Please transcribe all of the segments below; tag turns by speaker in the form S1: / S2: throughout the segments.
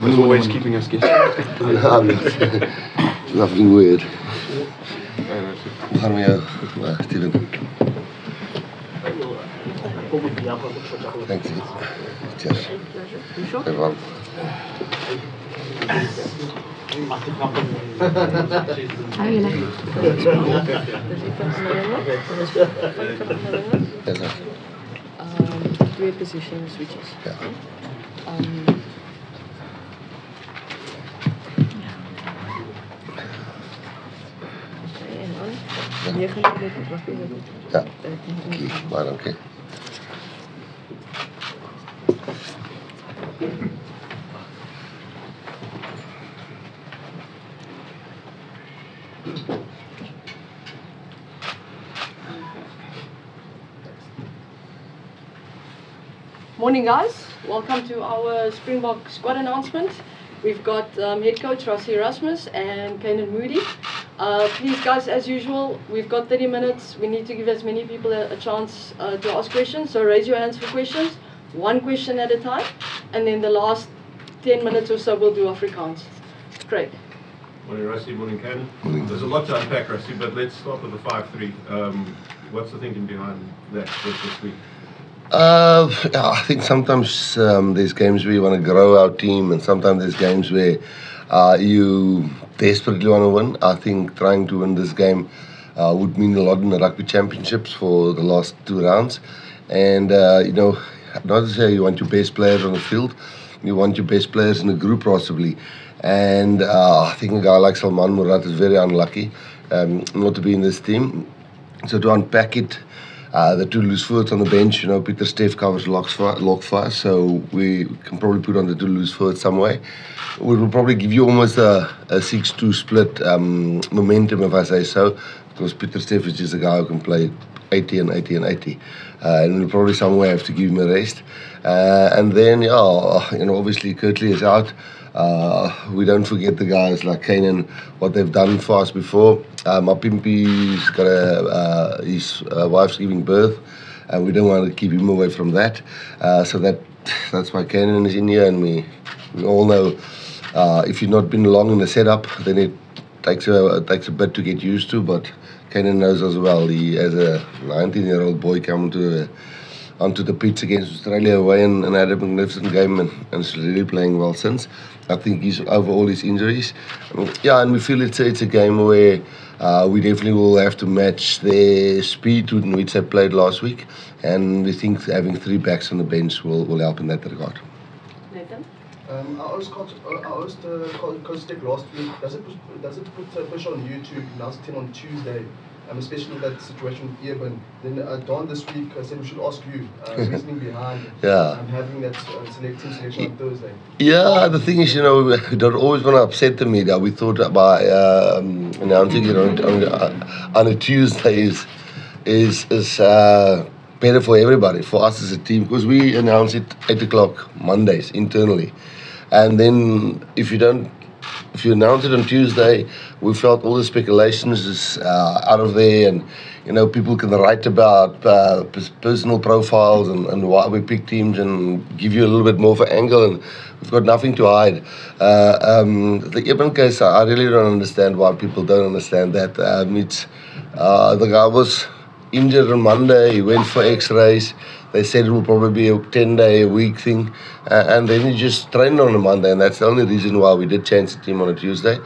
S1: He's always keeping us guessing.
S2: Nothing weird. Hoe gaan we jou, Steven? Thanks. Cheers. Everyone.
S3: Hou je lekker.
S2: Yes, sir.
S3: Twee position switches.
S2: Yeah.
S3: En dan 9 minuten.
S2: Ja. Key. Maar oké.
S3: Morning guys, welcome to our Springbok squad announcement. We've got head coach Rassie Erasmus and Kainan Moody. Please guys, as usual, we've got 30 minutes. We need to give as many people a chance to ask questions, so raise your hands for questions, one question at a time, and then the last 10 minutes or so we'll do Afrikaans. Great.
S4: Morning Rassie, morning Kainan. There's a lot to unpack Rassie, but let's start with the 5-3. What's the thinking behind that this week?
S2: I think sometimes there's games where you want to grow our team, and sometimes there's games where you desperately want to win. I think trying to win this game would mean a lot in the rugby championships for the last 2 rounds. And, not to say you want your best players on the field, you want your best players in the group possibly. And I think a guy like Salman Murad is very unlucky not to be in this team. So to unpack it, the 2 loose forwards on the bench, Peter Steff covers lock fire, so we can probably put on the 2 loose forwards some way. We will probably give you almost a 6-2 split momentum, if I say so, because Peter Steff is just a guy who can play 80 and 80 and 80. And we'll probably somewhere have to give him a rest. And then, obviously Kirtley is out. We don't forget the guys like Kainan, what they've done for us before. Mapimpi's got his wife's giving birth, and we don't want to keep him away from that. So that's why Kainan is in here, and we all know if you've not been long in the setup, then it takes a bit to get used to. But Kainan knows as well. He, as a 19-year-old boy, coming onto the pitch against Australia away and had a magnificent game and is really playing well since. I think he's over all his injuries. And we feel it's a game where we definitely will have to match their speed in which they played last week, and we think having 3 backs on the bench will help in that regard.
S3: Nathan?
S5: I asked Coach Steck last week, does it put pressure on you to announce the team on Tuesday? Especially with that situation with Eben. Then Don this week said we should ask you reasoning behind having that selection on Thursday.
S2: Yeah, the thing is, we don't always want to upset the media. We thought about announcing it on a Tuesday is better for everybody, for us as a team, because we announce it 8 o'clock Mondays internally, and then if you announce it on Tuesday, we felt all the speculations is out of there, and people can write about personal profiles and why we pick teams and give you a little bit more of an angle, and we've got nothing to hide. The Eben case, I really don't understand why people don't understand that. The guy was injured on Monday, he went for x-rays. They said it will probably be a 10-day-a-week thing, and then he just trained on a Monday, and that's the only reason why we did change the team on a Tuesday.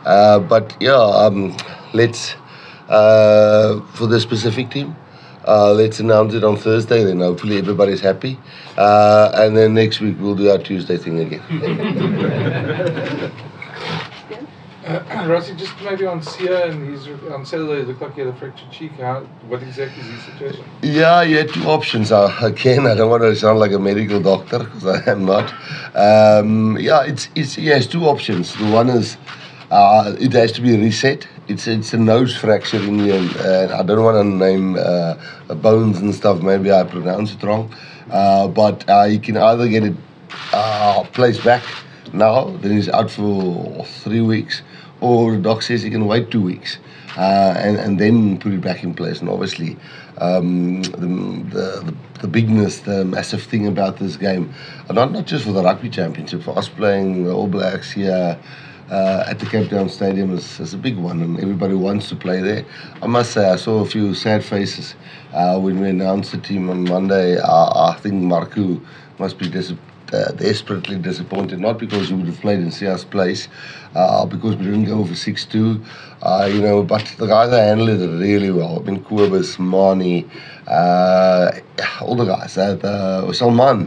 S2: Let's for the specific team, let's announce it on Thursday. Then hopefully everybody's happy, and then next week we'll do our Tuesday thing again.
S1: Rassie, just maybe on Sia, and on Saturday it looked like he had a fractured cheek. What exactly is his situation?
S2: Yeah, you had 2 options. Again, I don't want to sound like a medical doctor, because I am not. He has 2 options. The one is it has to be reset. It's a nose fracture in the end. I don't want to name bones and stuff. Maybe I pronounce it wrong. But you can either get it placed back now, then he's out for 3 weeks, or the doc says he can wait 2 weeks and then put it back in place. And obviously the bigness, the massive thing about this game, and not just for the rugby championship, for us playing the All Blacks here at the Cape Town Stadium is a big one, and everybody wants to play there. I must say, I saw a few sad faces when we announced the team on Monday. I think Marco must be desperately disappointed, not because we would have played in Sia's place, because we didn't go for 6-2, but the guys that handled it really well. I mean, Kobus, Mani, all the guys, Salman.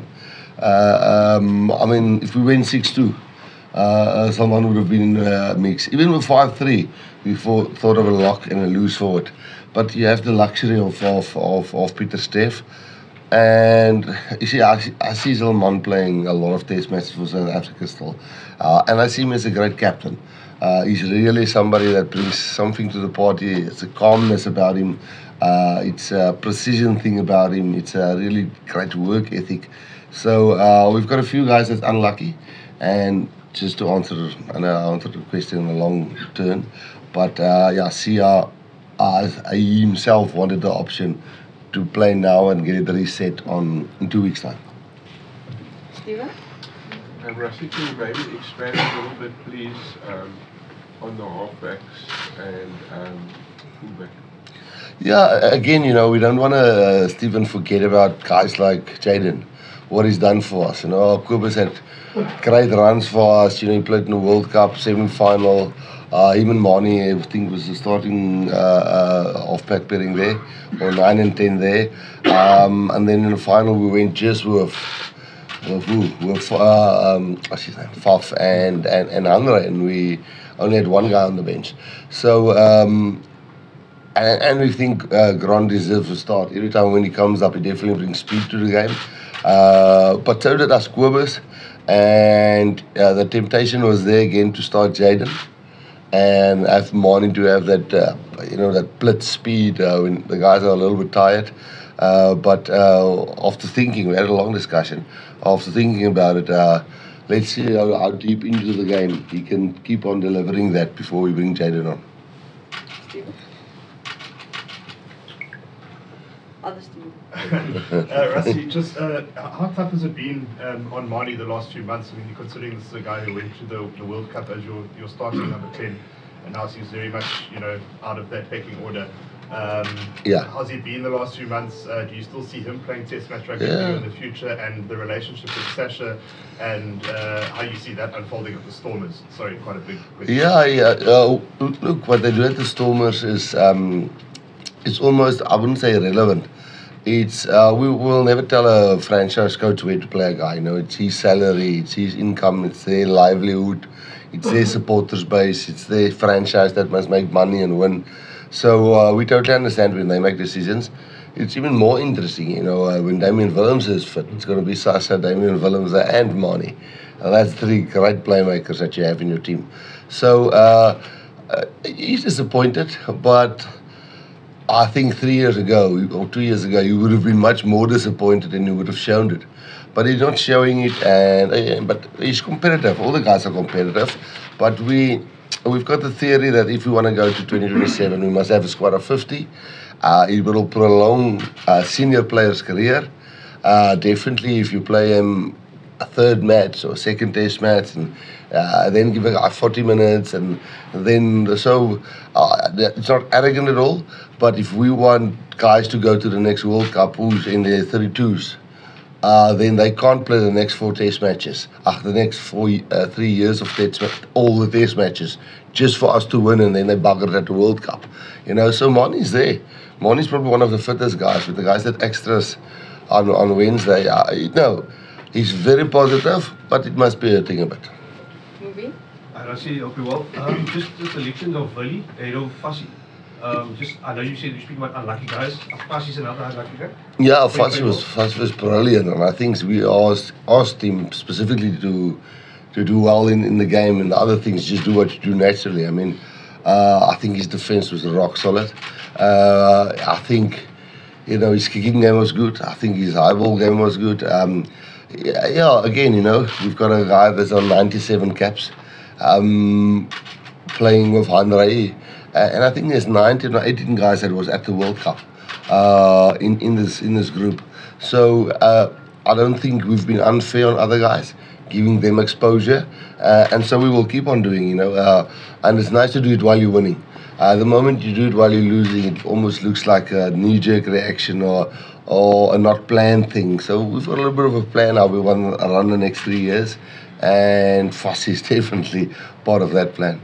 S2: I mean, if we win 6-2, Salman would have been in a mix. Even with 5-3, we thought of a lock and a loose forward. But you have the luxury of Peter Steff. And you see, I see Salman playing a lot of test matches for South Africa still. And I see him as a great captain. He's really somebody that brings something to the party. It's a calmness about him. It's a precision thing about him. It's a really great work ethic. So we've got a few guys that's unlucky. And just to answer, and I answered the question in a long turn, but Sia he himself wanted the option to play now and get it reset in 2 weeks' time.
S3: Stephen?
S1: Rassie, can you maybe expand a little bit, please, on the halfbacks and fullback?
S2: Yeah, again, we don't want to, Stephen, forget about guys like Jaden, what he's done for us. Kobus had great runs for us. He played in the World Cup semi-final. Even Mani, I think, was the starting half-back pairing there, or 9 and 10 there. And then in the final, we went just with what's his name, Faf and Andre, and we only had one guy on the bench. So, and we think Grant deserves a start. Every time when he comes up, he definitely brings speed to the game. But so did us Kobus, and the temptation was there again to start Jaden. And have Mani to have that, that blitz speed when the guys are a little bit tired. But after thinking, we had a long discussion. After thinking about it, let's see how deep into the game he can keep on delivering that before we bring Jaden on.
S3: Stephen? Other Stephen.
S6: Rassie, just how tough has it been on Mani the last few months? I mean, considering this is a guy who went to the World Cup as your starting number 10, and now seems very much out of that pecking order. How's he been the last few months? Do you still see him playing Test match rugby in the future, and the relationship with Sasha, and how you see that unfolding at the Stormers? Sorry, quite a big question.
S2: Look, what they do at the Stormers is it's almost, I wouldn't say irrelevant. It's we will never tell a franchise coach where to play a guy. It's his salary, it's his income, it's their livelihood, it's their supporters base, it's their franchise that must make money and win. So we totally understand when they make decisions. It's even more interesting, when Damian Willems is fit. It's going to be Sasha, Damian Willems, and Mani. And that's 3 great playmakers that you have in your team. So he's disappointed, but I think 3 years ago or 2 years ago, you would have been much more disappointed and you would have shown it. But he's not showing it, but he's competitive. All the guys are competitive. But we've got the theory that if we want to go to 2027, we must have a squad of 50. It will prolong a senior player's career. Definitely, if you play him a third match or a second test match, and then give a guy 40 minutes, and then it's not arrogant at all. But if we want guys to go to the next World Cup who's in their 32s, then they can't play the next 4 test matches. The next 3 years of all the test matches, just for us to win, and then they bugger it at the World Cup. So Mani's there. Mani's probably one of the fittest guys, with the guys that extras on Wednesday. He's very positive, but it must be hurting a bit.
S3: Movie?
S4: Rassie, hope you well. Just the selection of Willie, Fassi. I know you said you speak about unlucky guys. Fassi's another unlucky guy?
S2: Yeah, Fassi was brilliant, and I think we asked him specifically to do well in the game, and the other things, just do what you do naturally. I mean, I think his defense was rock solid. I think, his kicking game was good. I think his high ball game was good. Again, we've got a guy that's on 97 caps, playing with Andre. And I think there's 19 or 18 guys that was at the World Cup. in this group. So I don't think we've been unfair on other guys, giving them exposure, and so we will keep on doing. And it's nice to do it while you're winning. The moment you do it while you're losing, it almost looks like a knee-jerk reaction or a not planned thing. So we've got a little bit of a plan how we want to run the next 3 years, and Foss is definitely part of that plan.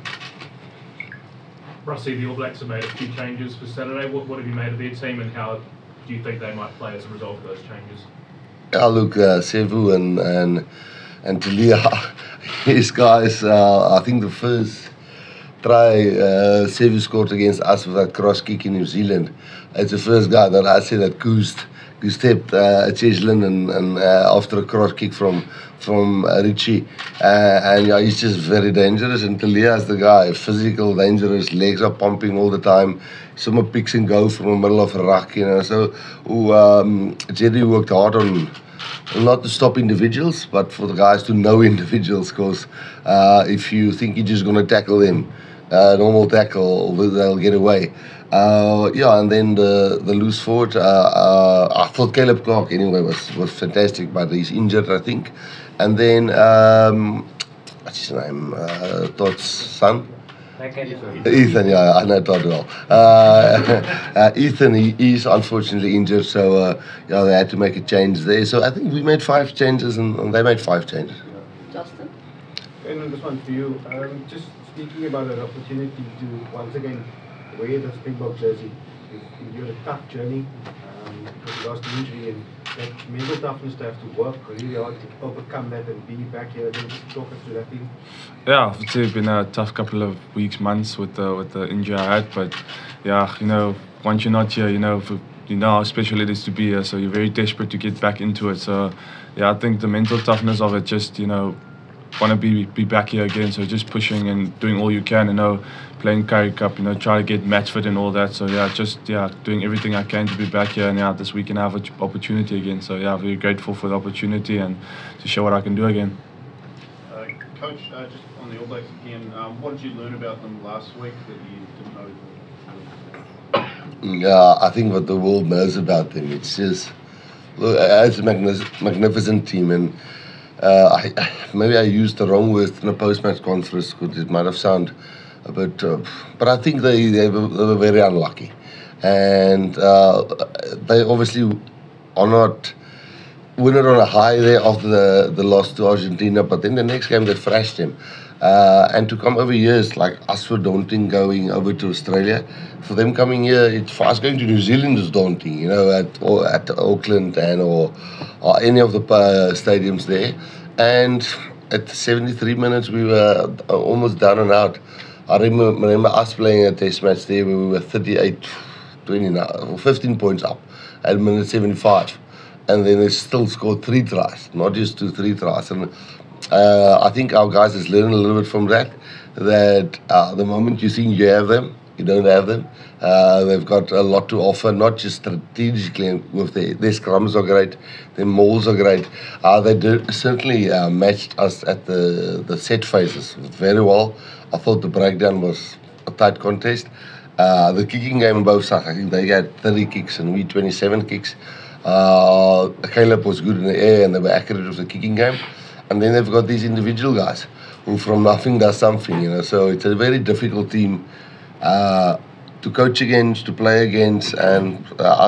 S7: Rusty, the All Blacks have made a few changes for Saturday. What have you made of their team, and how do you think they might play as a result of those changes?
S2: Look, Sevu and Talia, these guys, I think the first try Sevu scored against us with that cross kick in New Zealand. It's the first guy that I say that goosed Cheslin and after a cross kick from Richie, and yeah, he's just very dangerous. And Talia is the guy, physical, dangerous, legs are pumping all the time. Some picks and go from the middle of a ruck, So Jerry worked hard on not to stop individuals, but for the guys to know individuals. Because if you think you're just going to tackle them, normal tackle, they'll get away. And then the loose forward, I thought Caleb Clark anyway was fantastic, but he's injured, I think. And then what's his name? Todd's son. Ethan, yeah, I know Todd well. Ethan, he's unfortunately injured, so they had to make a change there. So I think we made 5 changes, and they made 5 changes.
S3: Justin?
S8: And this one for you. Just speaking about an opportunity to once again wear the Springbok jersey. You've endured a tough journey because you lost the injury, and that mental toughness to have to work really hard to overcome that and be back here. Then just talk us through that thing.
S9: Yeah, it's been a tough couple of weeks, months with the injury I had, but yeah, once you're not here, you know how special it is to be here, so you're very desperate to get back into it. So yeah, I think the mental toughness of it, just want to be back here again, so just pushing and doing all you can, playing Currie Cup, try to get match fit and all that. So doing everything I can to be back here, and this week and have an opportunity again. So yeah, very grateful for the opportunity and to show what I can do again.
S6: Coach, just on the All Blacks again, what did you learn about them last week that you didn't know?
S2: Yeah, I think what the world knows about them, it's just, look, it's a magnificent team, and maybe I used the wrong words in a post-match conference because it might have sounded a bit, but I think they were very unlucky, and they obviously are not winning on a high there after the loss to Argentina, but then the next game they thrashed them. And to come over here is like us were daunting going over to Australia. For them coming here, for us going to New Zealand is daunting, at Auckland or any of the stadiums there. And at 73 minutes, we were almost down and out. I remember us playing a test match there where we were 38-20, 15 points up at minute 75. And then they still scored 3 tries, not just 3 tries. And I think our guys has learned a little bit from that the moment you think you have them, you don't have them. They've got a lot to offer, not just strategically with their scrums are great, their mauls are great. They certainly matched us at the set phases very well. I thought the breakdown was a tight contest. The kicking game on both sides, I think they had 30 kicks and we 27 kicks. Caleb was good in the air and they were accurate with the kicking game. And then they've got these individual guys who from nothing does something, So it's a very difficult team to coach against, to play against, and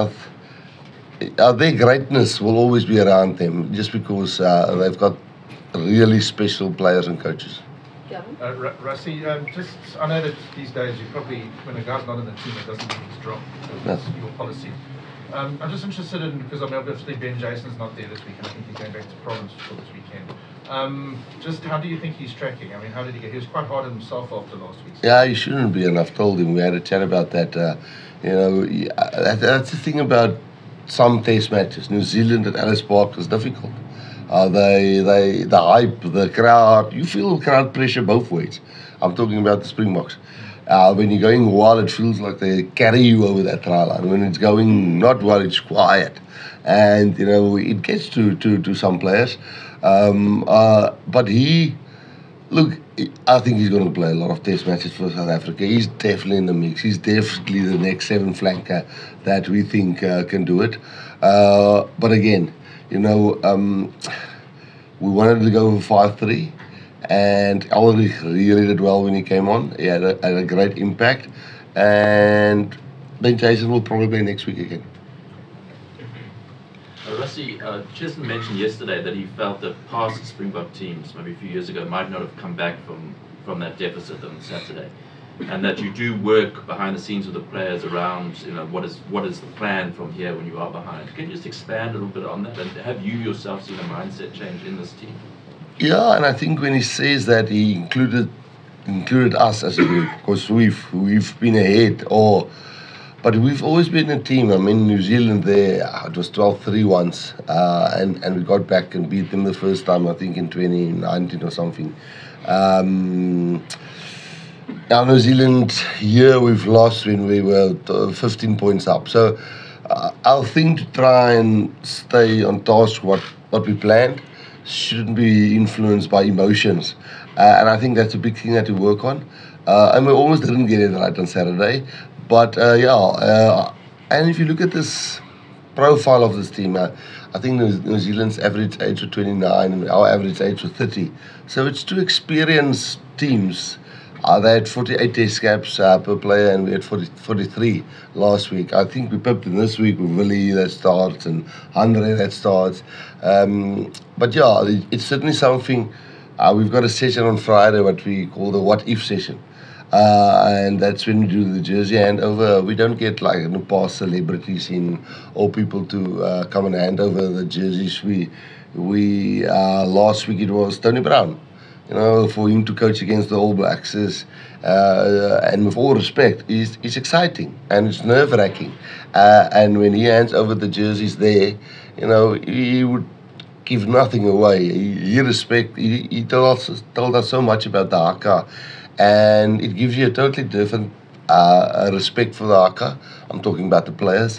S2: their greatness will always be around them just because they've got really special players and coaches.
S10: Rusty, I know that these days you probably, when a guy's not in the team, it doesn't mean he's dropped. That's your policy. I'm just interested in, because obviously Ben Jason's not there this week, and I think he's going back to Province for this weekend. Just how do you think he's tracking? I mean, how did he get? He was quite hard on himself after last week.
S2: Yeah, he shouldn't be, and I've told him. We had a chat about that. That's the thing about some test matches. New Zealand at Ellis Park was difficult. The hype, the crowd, you feel crowd pressure both ways. I'm talking about the Springboks. When you're going well, it feels like they carry you over that try line. When it's going not well, it's quiet. And, it gets to some players. But I I think he's going to play a lot of test matches for South Africa. He's definitely in the mix. He's definitely the next 7 flanker that we think can do it. But again, you know, we wanted to go for 5-3, and Ulrich really did well when he came on. He had a great impact, and Ben Jason will probably play next week again.
S11: Rassie, Chesson mentioned yesterday that he felt that past Springbok teams, maybe a few years ago, might not have come back from that deficit on Saturday, and that you do work behind the scenes with the players around, you know, what is the plan from here when you are behind. Can you just expand a little bit on that, and have you yourself seen a mindset change in this team?
S2: Yeah, and I think when he says that, he included us as a group, because we've been ahead, but we've always been a team. I mean, New Zealand there, it was 12-3 once, and we got back and beat them the first time, I think in 2019 or something. Now New Zealand here we've lost when we were 15 points up. So our thing to try and stay on task what we planned shouldn't be influenced by emotions. And I think that's a big thing that we work on. And we almost didn't get it right on Saturday. But and if you look at this profile of this team, I think New Zealand's average age was 29 and our average age was 30. So it's 2 experienced teams. They had 48 test caps per player, and we had 43 last week. I think we pipped in this week with Willie that starts and Andre that starts. But yeah, it's certainly something. We've got a session on Friday, what we call the what if session. And that's when we do the jersey handover. We don't get like in the past celebrities in or people to come and hand over the jerseys. We last week it was Tony Brown. You know, for him to coach against the All Blacks is, and with all respect, is exciting and it's nerve-wracking. And when he hands over the jerseys there, you know, he would give nothing away. He told us so much about the haka, and it gives you a totally different respect for the haka. I'm talking about the players.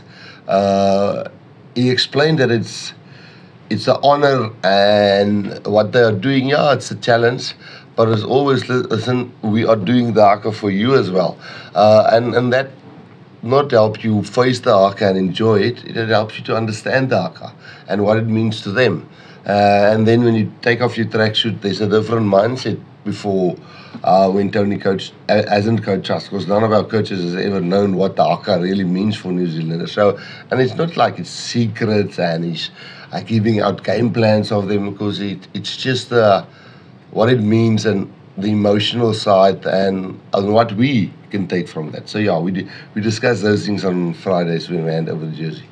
S2: He explained that it's an honor, and what they are doing, yeah, it's a challenge, but it's always, listen, we are doing the haka for you as well. And that not help you face the haka and enjoy it, it helps you to understand the haka and what it means to them. And then when you take off your tracksuit, there's a different mindset before when Tony hasn't coached us, because none of our coaches has ever known what the haka really means for New Zealanders. So, and it's not like it's secret and he's giving out game plans of them, because it's just what it means and the emotional side and what we can take from that. So yeah, we discuss those things on Fridays when we hand over the jersey.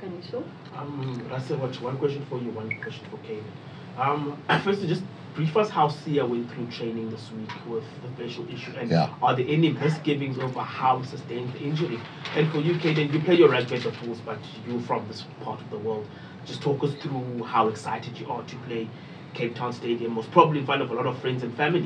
S12: Russell, one question for you, one question for Kane. Firstly, just brief us how Sia went through training this week with the facial issue, and are there any misgivings over how he sustained the injury? And for you, Kane, you play your rugby at the Bulls, but you're from this part of the world. Just talk us through how excited you are to play Cape Town Stadium, most probably in front of a lot of friends and family.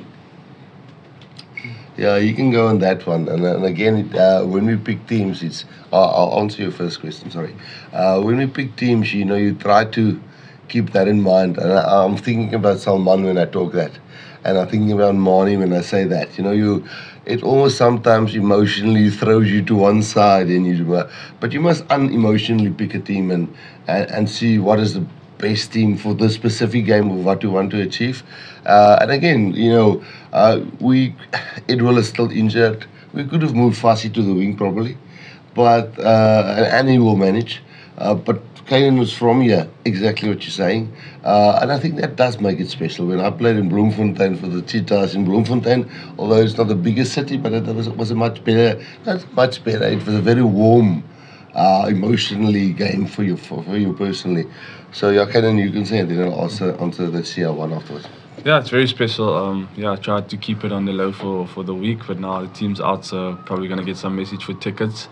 S2: Yeah, you can go on that one. And again, when we pick teams, I'll answer your first question, sorry. When we pick teams, you know, you try to keep that in mind. And I'm thinking about Salman when I talk that. And I'm thinking about Mani when I say that. You know, it almost sometimes emotionally throws you to one side, but you must unemotionally pick a team and see what is the best team for this specific game of what we want to achieve. And again, you know, Edwill is still injured. We could have moved Fassi to the wing probably, but and he will manage. But Kanan was from here, exactly what you're saying. And I think that does make it special. When I played in Bloemfontein for the Cheetahs in Bloemfontein, although it's not the biggest city, but it was a much better, not much better. It was a very warm, emotionally game for you personally. So yeah, Kanan, you can say it, then I'll answer the CR one afterwards.
S9: Yeah, it's very special. I tried to keep it on the low for the week, but now the team's out, so probably going to get some message for tickets.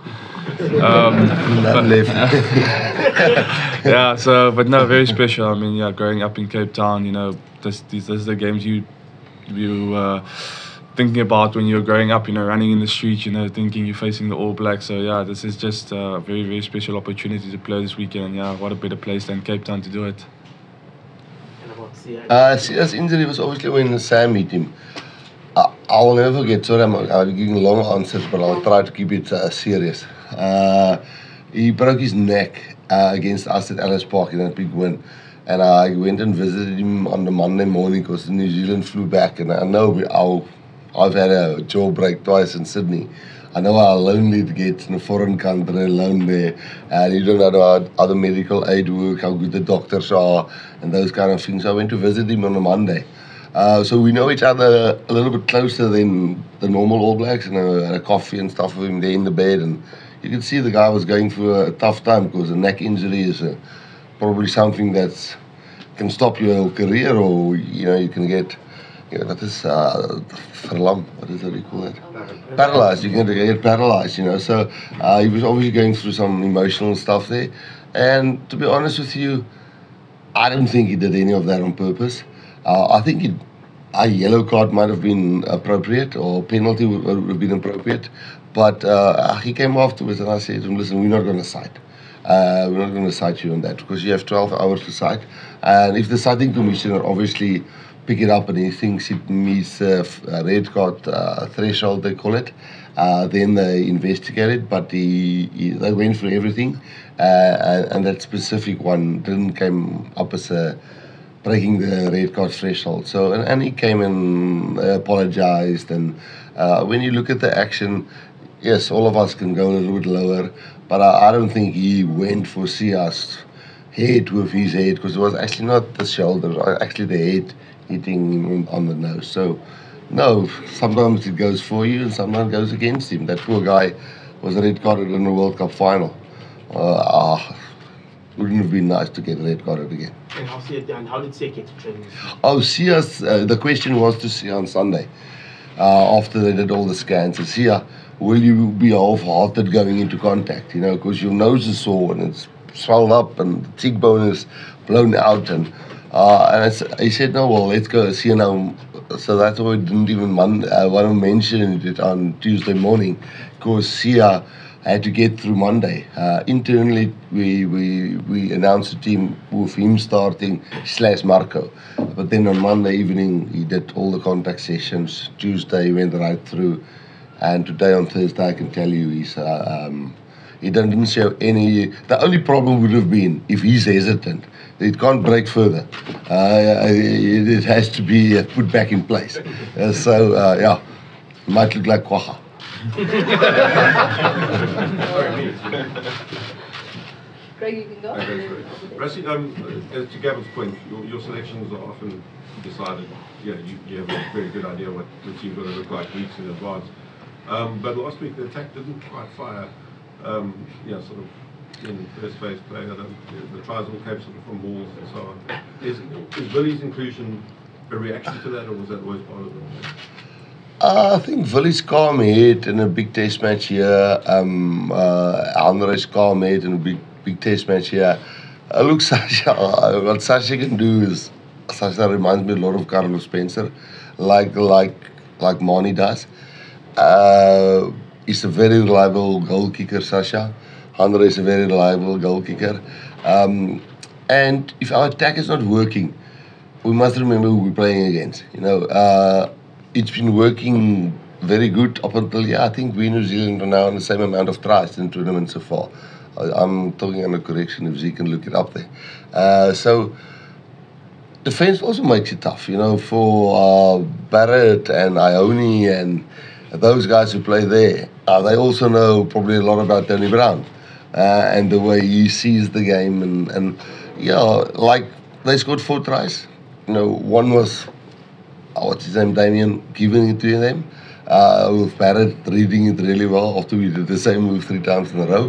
S9: Yeah, so, but no, very special. I mean, yeah, growing up in Cape Town, you know, these are the games you thinking about when you're growing up, you know, running in the streets, you know, thinking you're facing the All Blacks. So yeah, this is just a very, very special opportunity to play this weekend. And yeah, what a better place than Cape Town to do it.
S2: Sia's injury was obviously when Sam hit him. I'll never forget. Sorry, I'm giving long answers, but I'll try to keep it serious. He broke his neck against us at Ellis Park in that big win. And I went and visited him on the Monday morning because New Zealand flew back. And I know I've had a jaw break twice in Sydney. I know how lonely it gets in a foreign country alone there. And you don't know how the medical aid work, how good the doctors are, and those kind of things. So I went to visit him on a Monday. So we know each other a little bit closer than the normal All Blacks. And I had a coffee and stuff with him there in the bed. And you could see the guy was going through a tough time because a neck injury is probably something that can stop your whole career, or you can get that is verlam. What is that you call that? Paralyzed. You can get paralyzed. So he was obviously going through some emotional stuff there. And to be honest with you, I don't think he did any of that on purpose. I think a yellow card might have been appropriate, or penalty would have been appropriate. But he came afterwards and I said to him, listen, we're not going to cite. We're not going to cite you on that because you have 12 hours to cite. And if the citing commissioner obviously pick it up and he thinks it meets a red card threshold, they call it, then they investigate it. But they went through everything, and that specific one didn't come up as breaking the red card threshold. So and he came and apologized. And when you look at the action, yes, all of us can go a little bit lower, but I don't think he went for Sia's head with his head, because it was actually not the shoulders, actually the head hitting him on the nose. So, no, sometimes it goes for you and sometimes it goes against him. That poor guy was red carded in the World Cup final. Wouldn't have been nice to get red carded again.
S12: And how did Sia get to training?
S2: Oh, Sia's, the question was to Sia on Sunday, after they did all the scans. And Sia, will you be half-hearted going into contact? Because your nose is sore and it's swelled up and the cheekbone is blown out. And he said, no, well, let's go see now. So that's why we didn't even want to mention it on Tuesday morning, because Sia had to get through Monday. Internally, we announced the team with him starting / Marco. But then on Monday evening, he did all the contact sessions. Tuesday, he went right through. And today on Thursday, I can tell you, he didn't show any. The only problem would have been if he's hesitant. It can't break further. It has to be put back in place. Yeah, it might look like Kwaha.
S3: Craig, you can go.
S4: Rassie, to Gavin's point, your selections are often decided. You have a very good idea what the team's going to look like weeks in advance. But last week the attack didn't quite fire. Sort of in first phase play. The tries all came sort of from balls and so on. Is Billy's inclusion a reaction to that, or was that always part of it?
S2: I think Billy's calm head in a big test match here. Andre's calm head in a big test match here. Look, Sasha, what Sasha can do is, Sasha reminds me a lot of Carlos Spencer, like Mani does. He's a very reliable goal kicker, Sasha. Andre is a very reliable goal kicker. And if our attack is not working, we must remember who we're playing against. It's been working very good up until, I think we New Zealand are now on the same amount of tries in the tournament so far. I'm talking under correction if Zeke can look it up there. So defense also makes it tough, for Barrett and Ione and those guys who play there. They also know probably a lot about Tony Brown and the way he sees the game. And like they scored 4 tries. One was, what's his name, Damien, giving it to them. With Barrett reading it really well after we did the same move 3 times in a row.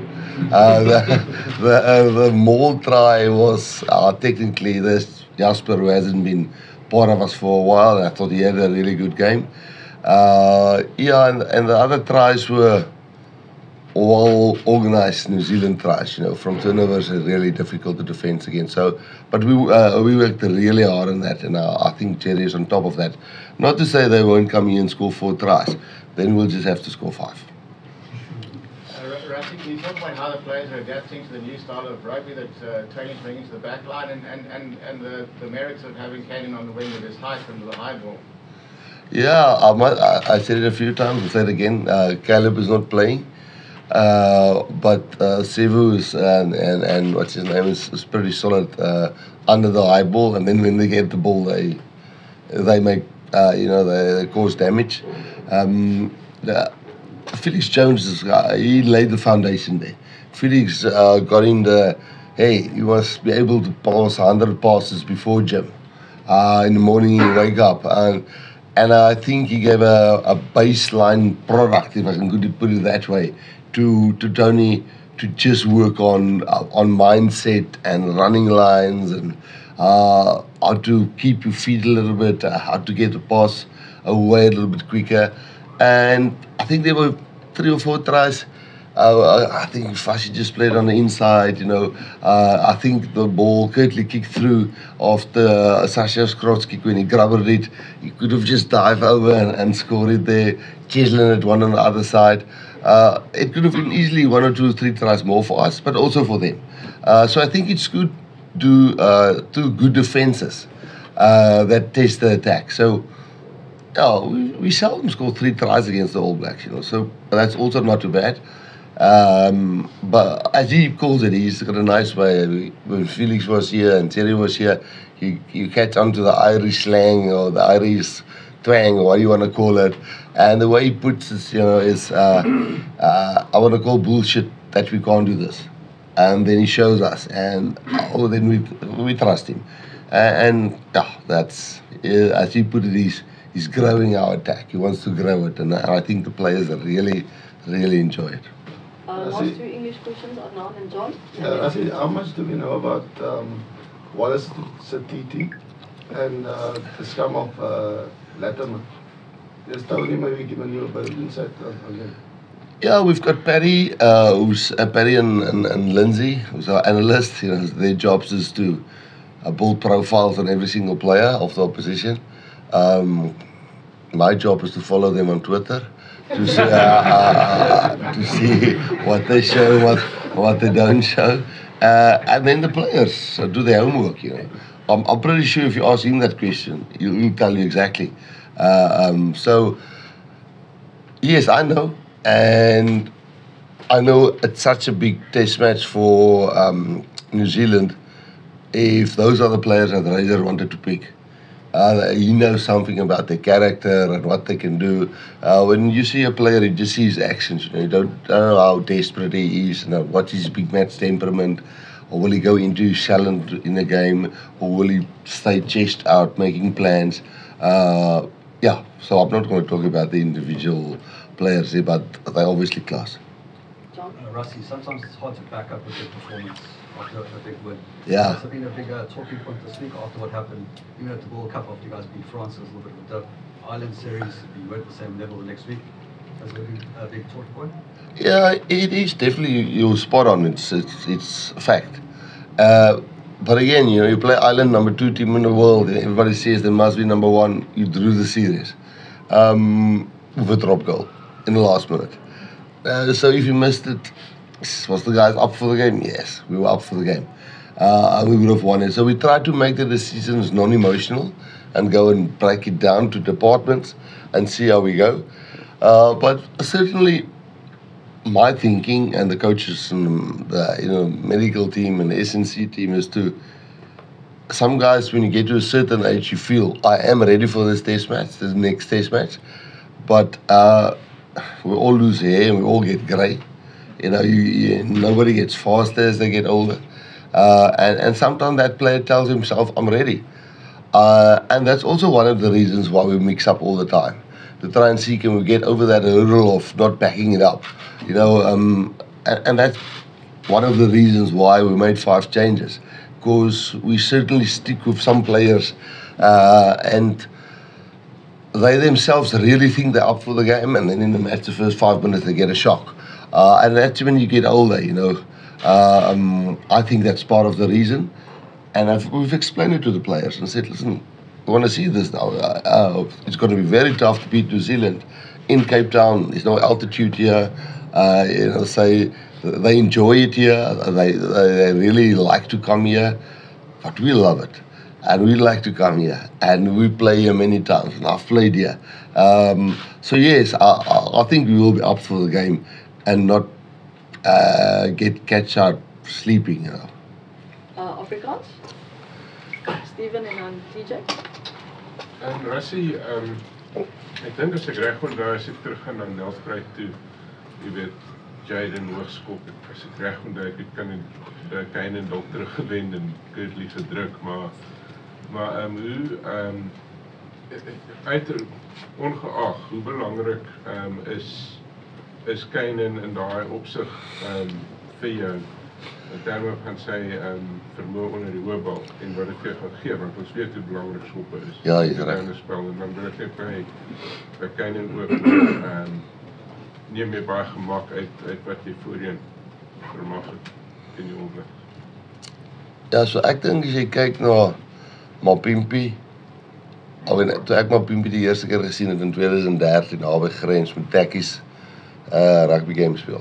S2: The Maul try was technically there's Jasper, who hasn't been part of us for a while, and I thought he had a really good game. And the other tries were well organised New Zealand tries. From turnovers are really difficult to defend against. So, but we worked really hard on that, and I think Jerry is on top of that. Not to say they won't come here and score 4 tries, then we'll just have to score 5.
S13: Rassie, can you talk about how the players are adapting to the new style of rugby that Tony's bringing to the back line, and the merits of having Caden on the wing with his height and the high ball?
S2: Yeah, I said it a few times. I'll say it again. Caleb is not playing, but Sivu is, and what's his name is pretty solid under the high ball, and then when they get the ball, they make they cause damage. Felix Jones he laid the foundation there. Felix got in the hey, you must be able to pass 100 passes before gym. In the morning you wake up and I think he gave a baseline product, if I can put it that way, to Tony to just work on mindset and running lines and how to keep your feet a little bit, how to get the pass away a little bit quicker. And I think there were 3 or 4 tries. I think Fashi just played on the inside, I think the ball curtly kicked through after Sasha's cross kick when he grabbed it. He could have just dived over and scored it there. Cheslin had one on the other side. It could have been easily 1 or 2 or 3 tries more for us, but also for them. So I think it's good to do good defenses that test the attack. So we seldom score 3 tries against the All Blacks, so that's also not too bad. But as he calls it, he's got a nice way. When Felix was here and Terry was here, you catch on to the Irish slang or the Irish twang or what you want to call it. And the way he puts it, is I want to call bullshit that we can't do this. And then he shows us, and then we trust him. And that's, as he put it, he's growing our attack. He wants to grow it, and I think the players really, really enjoy it.
S3: Last 2 English questions, Adnan and John.
S14: How much do we know about Wallace Satiti and the scum of Latimer? Just Tony maybe given you a bit of insight on them.
S2: Yeah, we've got Perry, Perry and Lindsay, who's our analyst. Their jobs is to build profiles on every single player of the opposition. My job is to follow them on Twitter. To see what they show, what they don't show, and then the players do their homework. I'm pretty sure if you ask him that question, he'll tell you exactly. So yes, I know, and I know it's such a big test match for New Zealand. If those are the players that Razor wanted to pick. He knows something about their character and what they can do. When you see a player, you just see his actions. You don't know how desperate he is, what's his big match temperament, or will he go into challenge in a game, or will he stay chest out making plans. So I'm not going to talk about the individual players here, but they're obviously class.
S15: Rassie, sometimes it's hard to back up with your performance after a big win.
S2: Yeah.
S15: Has there been a big talking point this week after what happened, even at the World Cup after you guys beat France? It was a little bit of a dip. Island series, you weren't at the same level the next week. Has there been a big talking point?
S2: Yeah, it is definitely, you're spot on. It's a fact. But again, you play Ireland, number 2 team in the world, and everybody says they must be number 1. You drew the series with a drop goal in the last minute. So if you missed it, was the guys up for the game? Yes, we were up for the game. We would have won it. So we tried to make the decisions non-emotional and go and break it down to departments and see how we go. But certainly, my thinking and the coaches and the medical team and the SNC team is to, some guys, when you get to a certain age, you feel, I am ready for this test match, this next test match. But we all lose hair and we all get grey. Nobody gets faster as they get older. And sometimes that player tells himself, I'm ready. And that's also one of the reasons why we mix up all the time. To try and see, can we get over that hurdle of not backing it up? And that's one of the reasons why we made 5 changes. Because we certainly stick with some players and they themselves really think they're up for the game, and then in the match, the first 5 minutes, they get a shock. And that's when you get older, I think that's part of the reason. And we've explained it to the players and said, listen, we want to see this now. It's going to be very tough to beat New Zealand in Cape Town. There's no altitude here. Say they enjoy it here. They really like to come here, but we love it. and we like to come here, and we play here many times, and I've played here. So yes, I think we will be up for the game and not catch out sleeping, you know.
S3: Afrikaans? Steven en dan TJ?
S1: Rassie, ek dink as ek reg onthou, as ek teruggaan na Nelspruit toe, jy weet, Jaden hoogskop, as ek reg onthou, ek het Kane dalk teruggewend en Kirtley gedruk, maar hoe, ongeag, hoe belangrik is Kane in daai opsig vir jou, in terme van sy vermoë onder die hoofbal en wat dit vir jou gaan gee, want ons weet hoe belangrik skoppe is.
S2: Ja, jy is reg.
S1: En dan wil ek net by Kane ook neem jy baie gemak uit wat jy voorheen vermag het in die All Blacks.
S2: Ja, so ek dink as jy kyk na Mapimpi, toe ek Mapimpi die eerste keer gesien het in 2013, daar by Grens met Tekkies rugby game speel.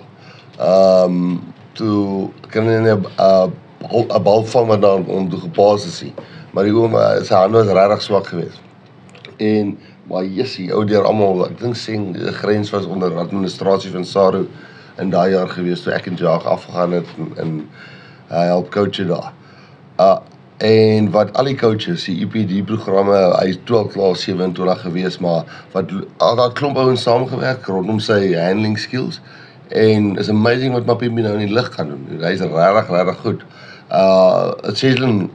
S2: Toe kan hy 'n bal vang wat dan om toe gepaas is, maar sy hande was regtig swak geweest. Maar jessie, ou deur almal, ek dink sien Grens was onder administrasie van Saru in daai jaar geweest, toe ek en Jaag afgegaan het en help coache daar. En wat al die coaches, die EPD-programme, hy is 12 klaar 27 geweest, maar wat al daai klomp ouens saamgewerk rondom sy handling skills, en is amazing wat Mapimpi nou in die lig kan doen. Hy is regtig goed. Seslen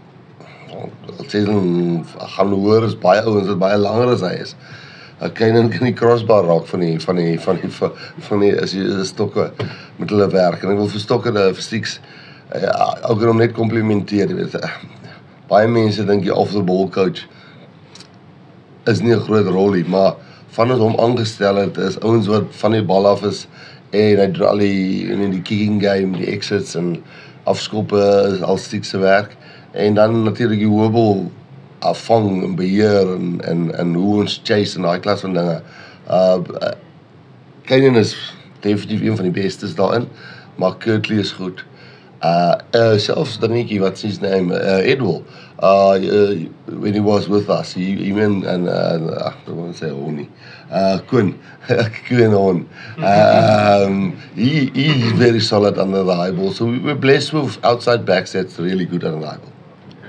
S2: gaan hoor, is baie ouens wat baie langer as hy is. Kane kan die crossbar raak van die as jy stokke met hulle werk, en ek wil vir stokke vir Stieks ook om net complimenteer, weet. Baie mense dink die off the ball coach is nie 'n groot rol nie, maar van ons hom aangestel het, is ouens wat van die bal af is, en hy doen al die kicking game, die exits en afskoppe is al Stieks se werk, en dan natuurlik die hoofbal afvang en beheer en hoe ons chase en daai klas van dinge. Kane is definitief een van die bestes daarin, maar Kirtley is goed. Selfs dingetjie, what's his name, Edwell, when he was with us, he went and I don't want to say Honey, Quinn Hon, he's very solid under the high ball, so we're blessed with outside backs that's really good under the high ball.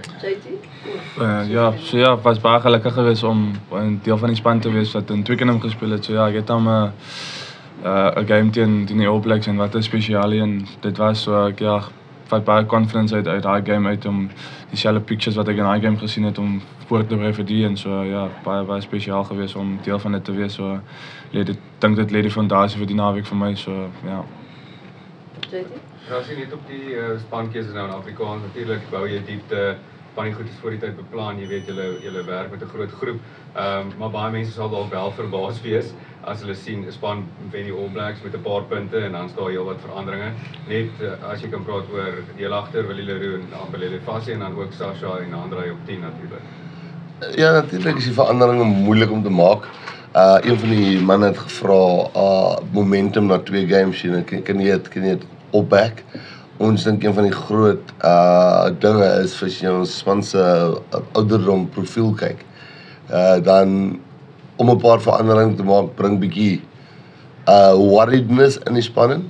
S3: JT?
S9: Was baie gelukkig geweest om 'n deel van die span te wees wat in Twickenham gespeel het, so ek het hom 'n game teen die All Blacks en wat 'n spesialie, en dit was so ek vat baie confidence uit daai game uit om dieselfde pictures wat ek in daai game gesien het om voor te berei vir die, en so baie spesiaal geweest om deel van dit te wees, so dink dit lê die fondasie vir die naweek vir my, so ja.
S3: JT?
S16: As jy net op die spankeuse nou in Afrikaans, natuurlik bou jy diepte, van die goed is voor die tyd beplan, jy weet julle werk met 'n groot groep, maar baie mense sal dalk wel verbaas wees as hulle sien 'n span wen die All Blacks met 'n paar punte en dan staan heel wat veranderinge. Net as jy kan praat oor deelagter Willie Leroux en Ambelele Fassie en dan ook Sasha en Andrei op 10 natuurlik.
S2: Ja, natuurlik is die veranderinge moeilik om te maak. Een van die manne het gevra momentum na 2 games, kan jy dit opback? Ons dink een van die groot dinge is as jy ons span se ouderdom profiel kyk, dan om 'n paar veranderinge te maak, bring bietjie worriedness in die spanning,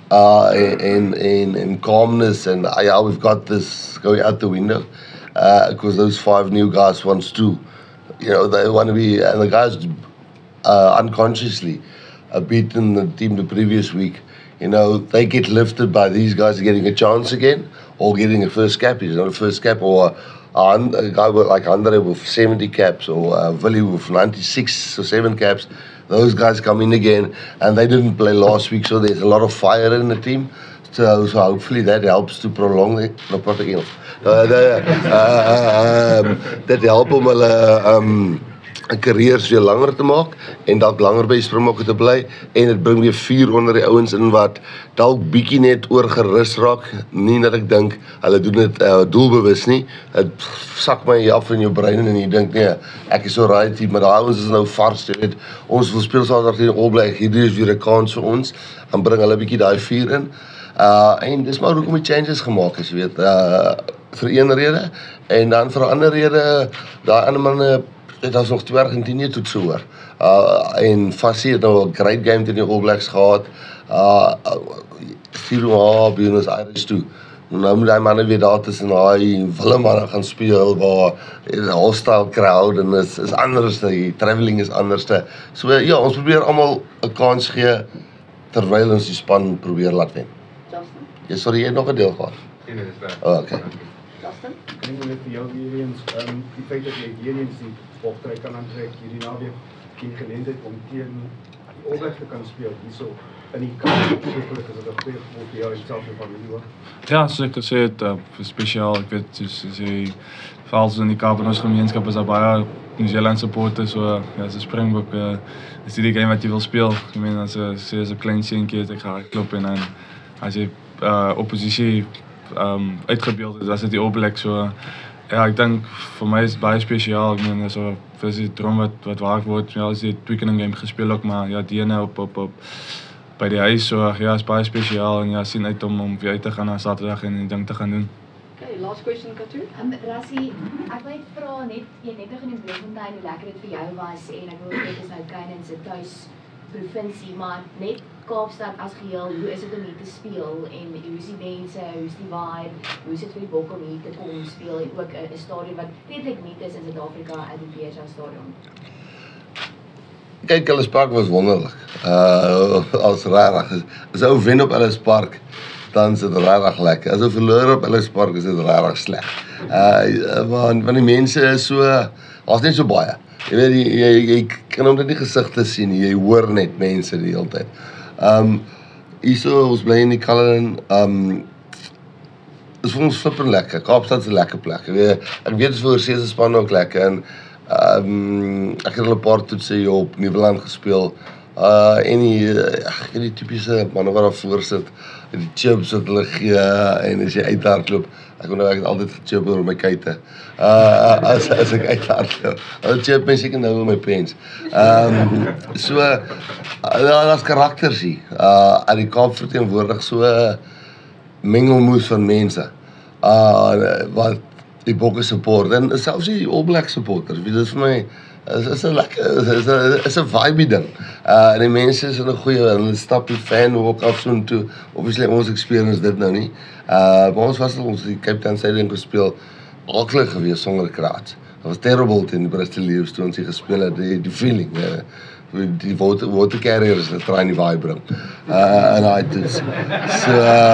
S2: and calmness, and we've got this going out the window, because those 5 new guys wants to, they want to be, and the guys unconsciously beaten the team the previous week. They get lifted by these guys getting a chance again, or getting a first cap, a first cap, or a guy like Andre with 70 caps, or Willie with 96 or 7 caps. Those guys come in again, and they didn't play last week, so there's a lot of fire in the team. So hopefully that helps to prolong it. No, praat ek Engels. Dit help om hulle 'n carrière weer langer te maak en dalk langer by Springbokke te bly, en dit bring weer 4 onder die ouens in wat dalk bietjie net oorgerus raak. Nie dat ek dink hulle doen dit doelbewus nie. Dit sak my af in jou brein en jy dink nee, ek is so right, maar daai ouens is nou vars, jy weet. Ons wil speel Saterdag teen All Blacks, hierdie is weer 'n kans vir ons, dan bring hulle bietjie daai vuur in. En dis maar hoekom die changes gemaak is, jy weet. vir een rede en dan vir 'n ander rede daai ander manne daar's nog 2 Argentinië toetse hoor. En Fassie het nou 'n great game teen die All Blacks gehad. Stuur Buenos Aires toe. Nou moet daai manne weer daar tussen daai wille manne gaan speel waar 'n hostile crowd en is anders, die travelling is anders. So ja, ons probeer almal 'n kans gee terwyl ons die span probeer laat wen.
S3: Justin?
S2: Ja, sorry, jy het nog 'n deel gehad.
S16: Nee, dis reg.
S2: Oh, okay.
S3: Justin?
S8: Ik denk net voor jou weer eens, die feit dat je weer eens die sporttrek kan aantrekken, hierdie naweek geen gelegenheid om tegen die All Blacks te kan spelen, die zo. En die kan zekerlijk is het een goede gevoel voor jou en zelf en familie hoor.
S9: Ja, soos ek gesê het, spesiaal, ek weet, soos jy, veral so in die Kaap en ons gemeenskap is daar baie New Zealand supporters, so ja, as 'n Springbok, is dit die game wat jy wil speel. Ek meen, as 'n klein seentjie het ek gehardloop en dan as jy oppositie uitgebeeld is, as dit die All Blacks, so ja, ek dink vir my is dit baie spesiaal. Ek meen, so dis die droom wat waar word, ja, as die Twickenham game gespeel ook, maar ja, die ene op by die huis, so ja, is baie spesiaal en ja, sien uit om weer uit te gaan na Saterdag en die ding te gaan doen.
S3: Okay, last question, Katu.
S17: Rassie, ek wil net vra net, jy net nog in die Bloemfontein hoe lekker dit vir jou was en ek wil weet is nou Keinan se tuis provinsie, maar net Kaapstad as geheel, hoe is dit om hier te speel en hoe is die mense, hoe is die vibe, hoe is dit vir die Bokke om hier te kom speel en ook 'n stadion wat redelik nuut is in Suid-Afrika, at die PSA stadion?
S2: Kyk, Ellis Park was wonderlik. As rarig. As ou wen op Ellis Park, dan is dit rarig lekker. As ou verloor op Ellis Park, is dit rarig sleg. Want die mense is so, daar's net so baie. Jy weet, jy kan hom net nie gesigte sien nie, jy hoor net mense die hele tyd. Hierso, ons bly in die Cullinan, is vir ons flippend lekker. Kaapstad is 'n lekker plek. Ek weet is vir oorsee se span ook lekker en ek het al 'n paar toetse hier op Nieuweland gespeel. En die tipiese manne wat daar voor sit, die chips wat hulle gee en as jy uithardloop, ek het altyd gechip oor my kuite. As ek uithardloop. Hulle chip my seker nou oor my pens. So daar's karakters hier. Uit die Kaap verteenwoordig so 'n mengelmoes van mense. Wat die Bokke support en selfs die All Black supporters. Dit is vir my is 'n lekker is 'n vibe ding. En die mense is in 'n goeie, hulle stap die fan ook af so toe. Obviously ons experience dit nou nie. Maar ons was ons die Cape Town Stadium gespeel, aklig geweest sonder kraats. Dit was terrible teen die Bristol Lions toe ons hier gespeel het, die feeling. Die water carriers dat try en die vibe bring. En hy het so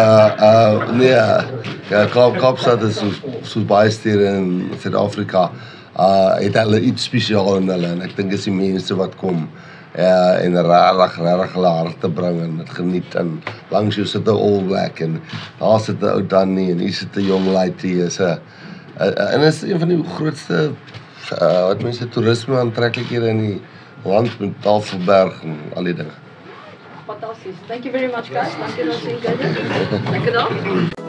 S2: nee, Kaapstad is soos baie stede in Suid-Afrika. Het hulle iets spesiaal in hulle en ek dink is die mense wat kom en rarig hulle harte bring en het geniet en langs jou sit 'n All Black en daar sit 'n ou Danny en hier sit 'n jong lady en is een van die grootste wat mense toerisme aantreklikhede in die land met Tafelberg en al die dinge.
S3: Fantasties. Thank you very much guys. Dankie dat jy gekyk het. Lekker dag.